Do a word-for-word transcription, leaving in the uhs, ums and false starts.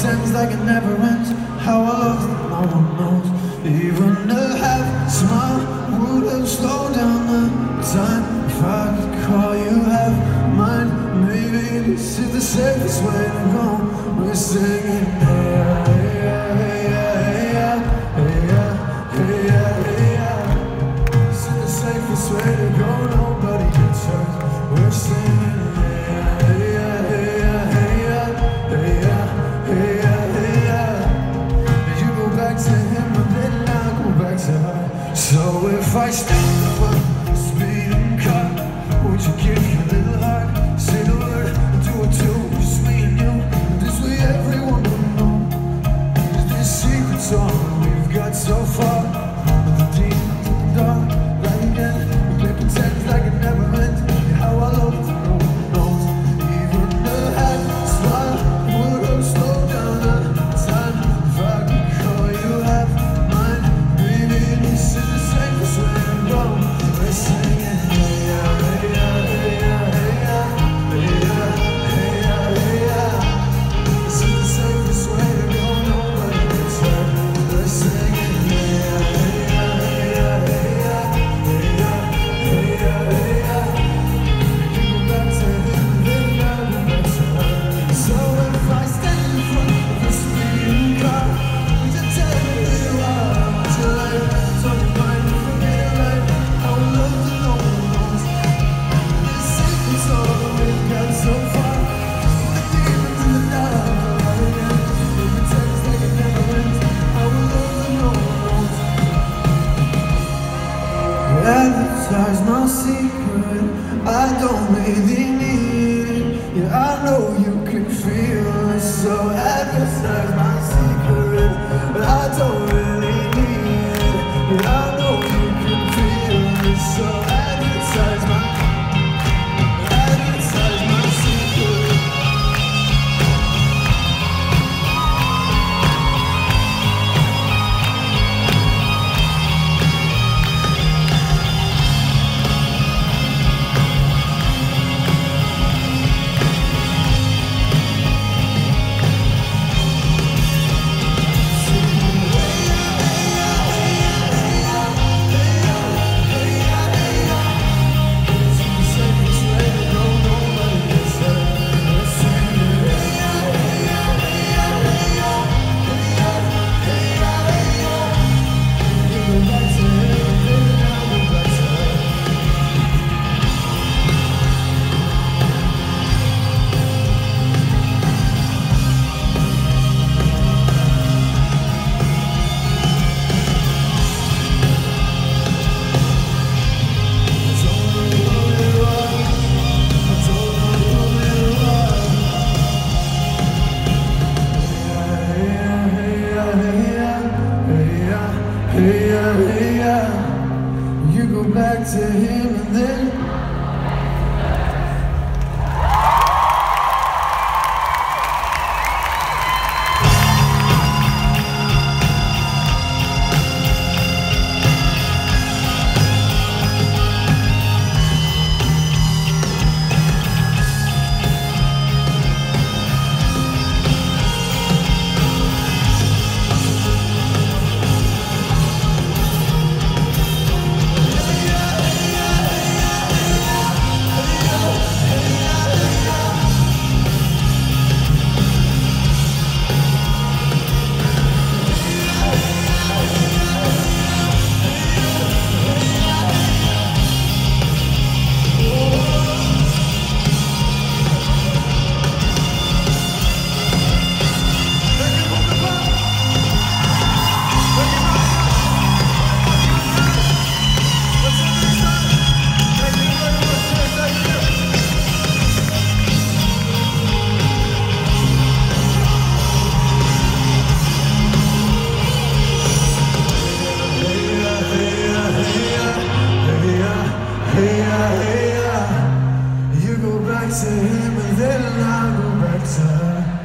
pretends like it never ends. How I love that no one knows. Even a half smile would have slowed down the time. If I could call you half mine, maybe this is the safest way to go. We're singing hey yeah, hey yeah, hey yeah, hey yeah, hey yeah, hey yeah. This is the safest way to go. Nobody gets hurt. We're singing hey yeah, hey yeah, hey yeah, hey yeah, hey yeah, hey yeah, hey yeah. You go back to him and then I go back to her. So if I stand up a speeding car, would you give your little heart? Say the word and do it too. Just me and you, and this way everyone will know. Is this secret song we've got so far? But the demons in the dark, right again. We play pretend like it never meant. How I love to know knows. Even the half smile would have slowed down the time. If I could call you half mine, maybe this is the safest way to go. We're singing hey yeah, hey yeah, hey yeah, hey yeah, hey yeah, hey yeah, hey yeah. This is the safest way to go. Nobody gets hurt. We're singing hey yeah, hey yeah, hey yeah, hey yeah, hey yeah, hey yeah, hey yeah. You go back to him and then I go back to her. So if I stand in front of a speeding car, would you tell me who you are? What's your life? Talk your mind and forget it right. I would love to know who knows. This secret's all that we've got so far. The demons in the dark are right again. It pretends like it never ends. I would love to know who knows. Advertise my secret, I don't really need it. Yeah, I know you can feel it. So advertise my secret, but I don't really need it. Yeah, I know you can feel it. So advertise my, advertise my secret. Hey yeah, hey yeah. You go back to him and then to him and then I go back to her.